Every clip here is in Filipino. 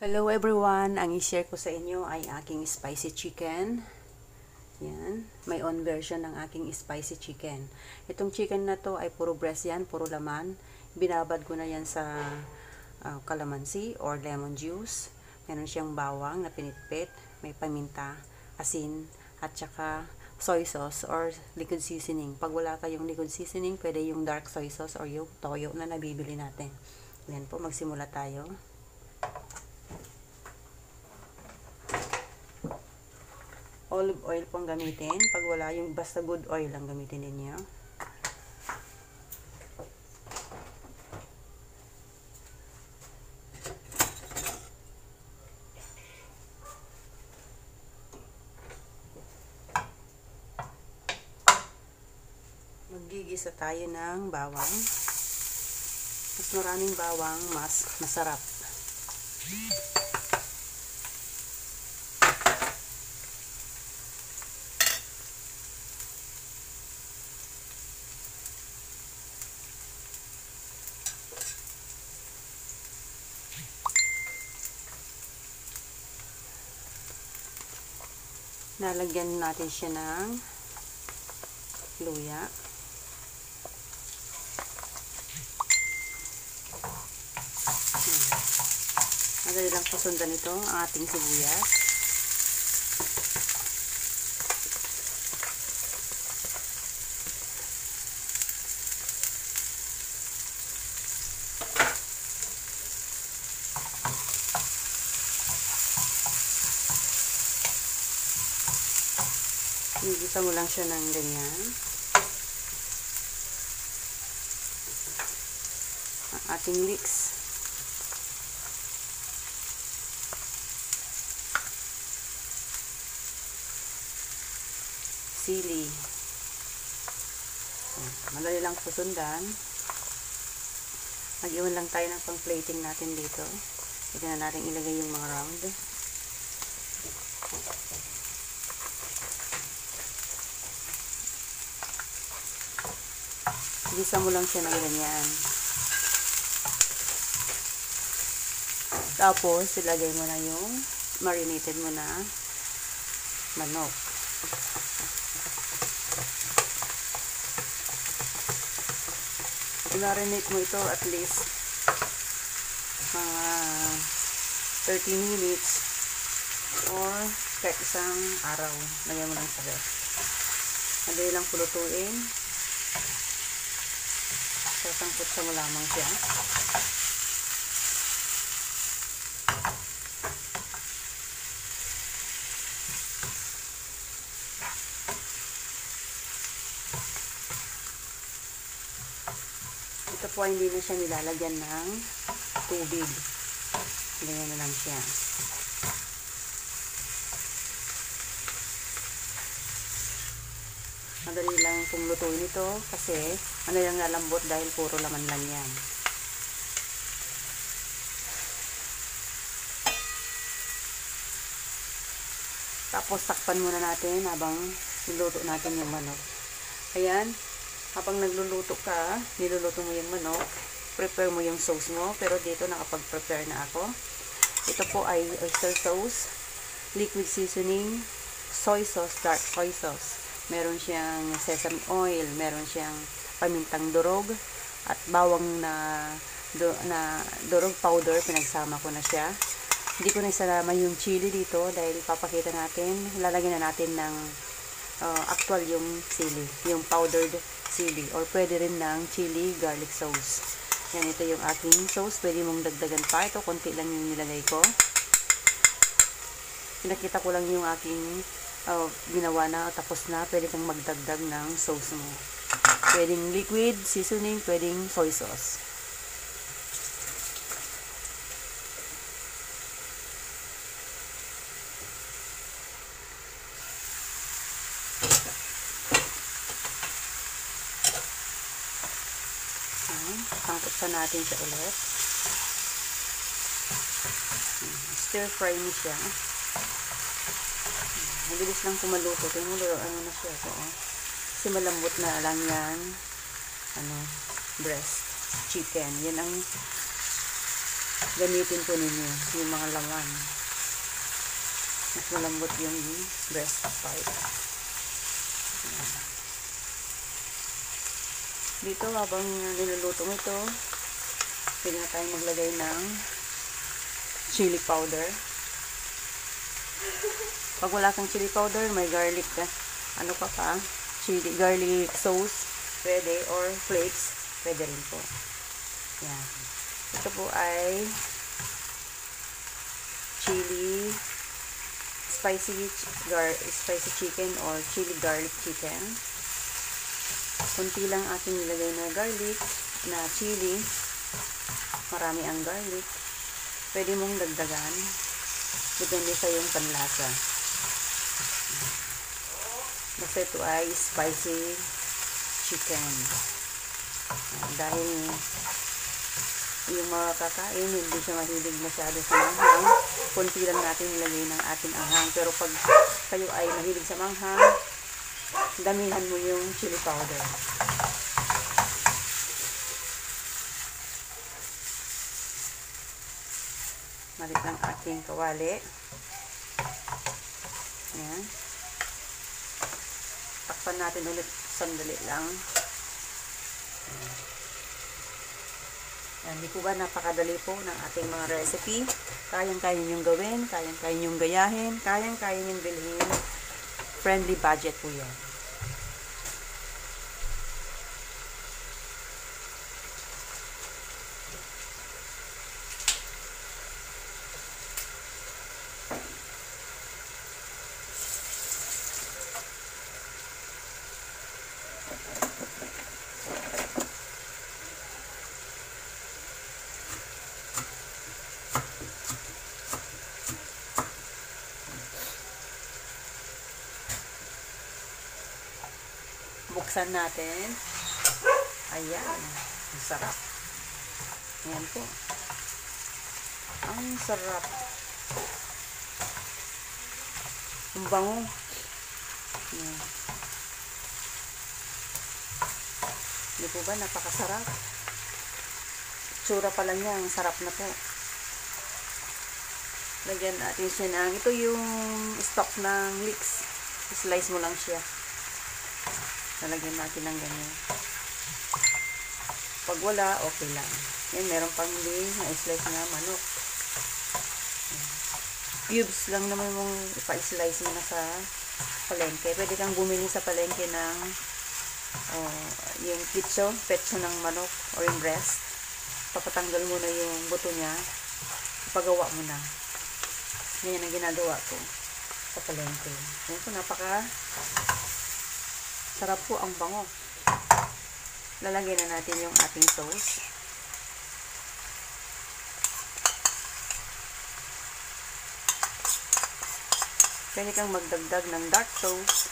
Hello everyone! Ang i-share ko sa inyo ay aking spicy chicken. Yan. May own version ng aking spicy chicken. Itong chicken na to ay puro breast yan, puro laman. Binabad ko na yan sa calamansi or lemon juice. Meron siyang bawang na pinitpit, may paminta, asin, at saka soy sauce or liquid seasoning. Pag wala kayong liquid seasoning, pwede yung dark soy sauce or yung toyo na nabibili natin. Yan po, magsimula tayo. Olive oil pong gamitin. Pag wala, yung basta good oil lang gamitin ninyo. Maggigisa tayo ng bawang. Mas maraming bawang, mas masarap. Nalagyan natin siya ng luya. Madali lang pasundan ito ang ating sibuyas. Igisa mo lang siya ng ganyan. Ang ating leeks. Sili. Madali lang pasundan. Mag-iwan lang tayo ng pang-plating natin dito. Ito na natin ilagay yung mga round. Gisa mo lang siya ng ganyan. Tapos, ilagay mo na yung marinated mo na manok. I-marinate mo ito at least mga 30 minutes or kahit isang araw. Lagyan mo lang sa ref. Madali lang pulutuin. Sasangkot sa mo lamang siya. Ito po hindi na siya nilalagyan ng tubig. Ganyan na lang siya. Madali lang kung lutuin ito kasi ano lang lalambot dahil puro laman lang yan. Tapos takpan muna natin habang niluto natin yung manok. Ayan, habang nagluluto ka, niluluto mo yung manok, prepare mo yung sauce mo. Pero dito nakapag-prepare na ako. Ito po ay oyster sauce, liquid seasoning, soy sauce, dark soy sauce. Meron siyang sesame oil, meron siyang pamintang durog, at bawang na durog powder, pinagsama ko na siya. Hindi ko na isalama yung chili dito dahil papakita natin, lalagyan na natin ng actual yung chili, yung powdered chili, or pwede rin ng chili garlic sauce. Yan, ito yung aking sauce. Pwede mong dagdagan pa. Ito, konti lang yung nilagay ko. Pinakita ko lang yung aking ginawa na, tapos na. Pwede kang magdagdag ng sauce mo. Pwedeng liquid seasoning, pwedeng soy sauce. Sangkot natin siya ulit. Stir fry mo siya. Mabilis lang kumaluto. Tingnan mo, ano na siya. So, kasi malambot na lang yan. Breast chicken. Yan ang gamitin po ninyo yung mga laman. Mas malambot yung breast part. Dito habang niluluto mo ito, pwede na tayong maglagay ng chili powder. Pag wala kang chili powder, may garlic ka. Ano ka pa? Chili, garlic sauce, pwede, or flakes, pwede rin po. Yan. Ito po ay chili, spicy chicken or chili garlic chicken. Kunti lang ating nilagay na garlic, na chili. Marami ang garlic. Pwede mong dagdagan. Depende sa yung panlasa. Basta ito ay spicy chicken. Dahil yung mga kakain, hindi siya mahilig masyado sa manghang. Kunti lang natin nilagay ng ating anghang. Pero pag kayo ay mahilig sa manghang, damihan mo yung chili powder. Malit ang ating kawali. Ayan. Takpan natin ulit sandali lang. Ayan. Di po ba napakadali po ng ating mga recipe? Kayang-kaya niyong gawin, kayang-kaya niyong gayahin, kayang-kaya niyong bilhin. Friendly budget po yan. Buksan natin. Ayan. Ang sarap. Ayan po. Ang sarap. Ang bango. Ayan. Hindi po ba napakasarap? Tsura pa lang niya. Ang sarap na po. Lagyan natin siya ng, ito yung stock ng leeks. Slice mo lang siya. Nalagyan natin ng ganyan. Pag wala, okay lang. Yan, meron pang na-slice na manok. Cubes lang naman mong ipa-slice mo na sa palengke. Pwede kang bumili sa palengke ng yung petso ng manok or yung breast. Papatanggal mo na yung buto niya. Ipagawa mo na. Yan ang ginagawa ko sa palengke. Yan po, napaka sarap po, ang bango. Lalagyan na natin yung ating sauce. Pwede kang magdagdag ng dark sauce.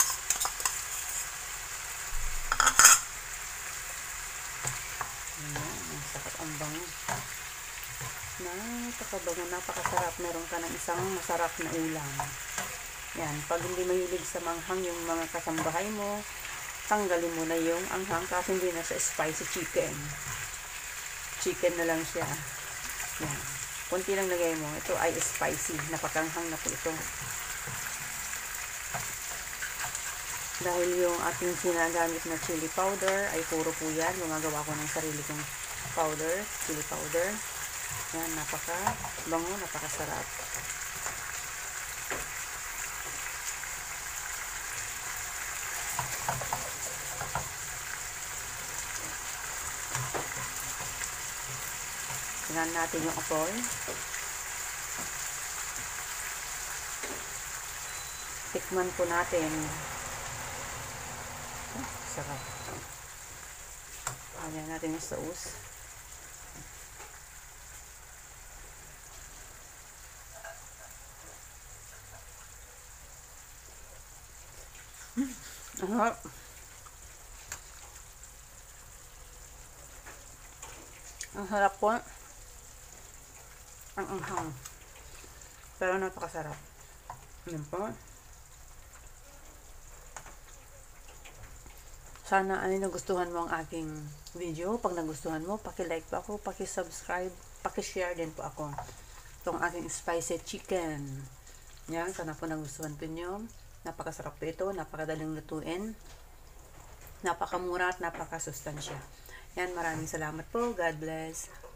Ayan, ang sarap, ang bango. Napakabango, napakasarap. Meron ka ng isang masarap na ulam. Yan, pag hindi mahilig sa manghang yung mga kasambahay mo, tanggalin mo na yung anghang kasi hindi na siya spicy chicken. Chicken na lang siya. Yan. Kunti lang lagay mo. Ito ay spicy. Napakanghang na po ito. Dahil yung ating sinagamit na chili powder ay puro po yan. Gumagawa ko ng sarili kong powder, chili powder. Yan, napaka-bango, napakasarap. Tingnan natin yung apoy. Tikman po natin. Sarap. Ayan natin yung sauce. Ang harap. Ang harap po. Ang anghang. Pero napakasarap. Ayan po. Sana ay nagustuhan mo ang aking video. Pag nagustuhan mo, paki-like po ako, paki-subscribe, paki-share din po ako. Itong aking spicy chicken. Yan, sana po nagustuhan po nyo. Napakasarap po ito, napakadaling lutuin. Napakamura at napakasustansya. Yan, maraming salamat po. God bless.